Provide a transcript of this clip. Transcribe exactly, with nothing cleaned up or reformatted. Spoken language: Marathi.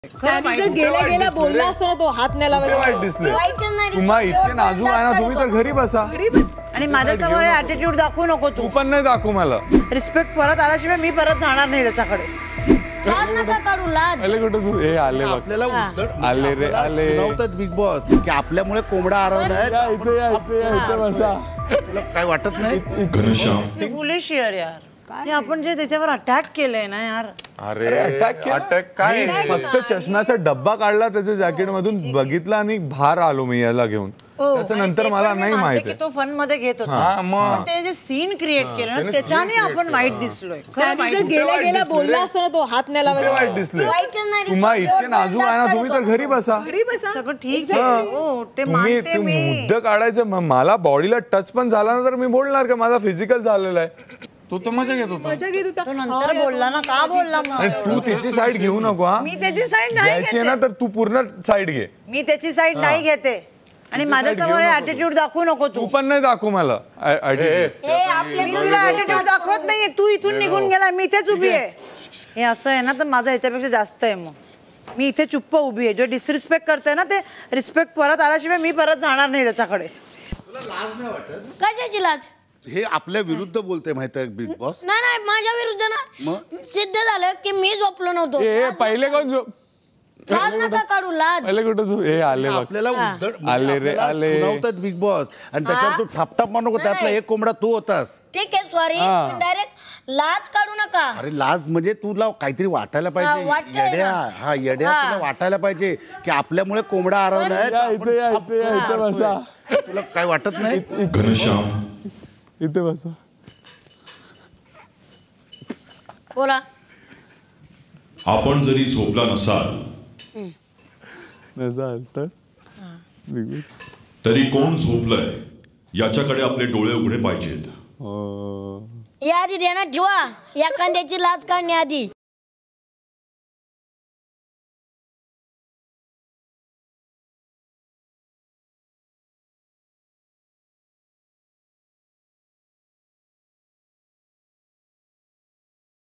गेल्या गेल्या बोलला असताना तो हात नाही लावायचा. वाईट दिसले तुम्हा इतके नाजूक आहे ना तुम्ही तर घरी बसा. आणि माझ्यासमोर ॲटिट्यूड दाखवू नको तू. तू पण नाही दाखवू मला. रिस्पेक्ट परत आल्याशिवाय मी परत जाणार नाही त्याच्याकडे. लाज नका काढू लाज. आले कुठे तू हे आले बघ आपल्याला उद्धट आले रे आले सुनावतात बिग बॉस की आपल्यामुळे कोंबडा हरवलाय. या इथे या इथे या इथे बसा. तुला काय वाटत नाही? घनश्याम फुलिश यार यार हे आपण जे त्याच्यावर अटॅक केलंय ना यार. अरे अटॅक अटॅक काय फक्त चष्म्याचा डब्बा काढला त्याच्या जॅकेट मधून बघितला आणि बाहेर आलो मी याला घेऊन. त्याच्या नंतर मला नाही माहिती तो फन मध्ये घेत होता पण ते जे सीन क्रिएट केलं ना त्याच्याने आपण वाईट दिसलोय. गेल्या गेल्या बोलला असताना तो हात नाही लावायचा. वाईट दिसले तुम्हा इतके नाजूक आहे ना तुम्ही तर घरी बसा. घरी बसा सगळं ठीक आहे. हो ते तुम्ही मानते मी. मुद्दा काढायचं म- मला बॉडीला टच पण झाला ना तर मी बोलणार का माझा फिजिकल झालेला आहे. तो तर मजा घेत होता. मजा घेत होता. तो नंतर बोलला ना का बोलला आणि मग. तू त्याची साईड घेऊ नको हा. मी त्याची साईड नाही घ्यायची आहे ना घेते. तर तू पूर्ण साईड घे. मी त्याची साईड नाही घेते आणि माझ्यासमोर ॲटिट्यूड दाखवू नको तू तू. पण नाही दाखवू मला attitude. हे आपले मी तुला ॲटिट्यूड दाखवत नाहीये. तू इथून निघून गेला मी इथेच उभी आहे. हे असं आहे ना तर माझं ह्याच्यापेक्षा जास्त आहे. मग मी इथे चुप्प उभी आहे. जो डिसरिस्पेक्ट करते ना ते रिस्पेक्ट परत आल्याशिवाय मी परत जाणार नाही त्याच्याकडे. कशाची लाज? हे आपल्या विरुद्ध बोलते माहिती आहे बिग बॉस. नाही नाही माझ्या विरुद्ध ना सिद्ध झालं की मी झोपलो नव्हतो. ए पहिले कोण जो लाज नका काढू लाज. पहिले कुठे तू हे आले बघ आपल्याला उद्धट आले रे आले. सुनावतात बिग बॉस आणि त्याच्यावर तू थापटाप मारू नको. त्यातला एक कोंबडा तू होतास. ठीक आहे सॉरी डायरेक्ट लाज काढू नका. अरे लाज म्हणजे तुला काहीतरी वाटायला हा, पाहिजे. वाटतंय येड्या ना. हा येड्या तुला वाटायला पाहिजे की आपल्यामुळे कोंबडा हरवलाय. या इथे या इथे या इथे बसा. तुला काय वाटत नाही? घनश्याम इथे बसा. बोला. आपण जरी झोपला नसाल नसा तर निघू. तरी कोण झोपलंय याच्याकडे आपले डोळे उघडे पाहिजेत. अं. या आधी ध्यानात ठेवा एखाद्याची लाज काढण्याआधी.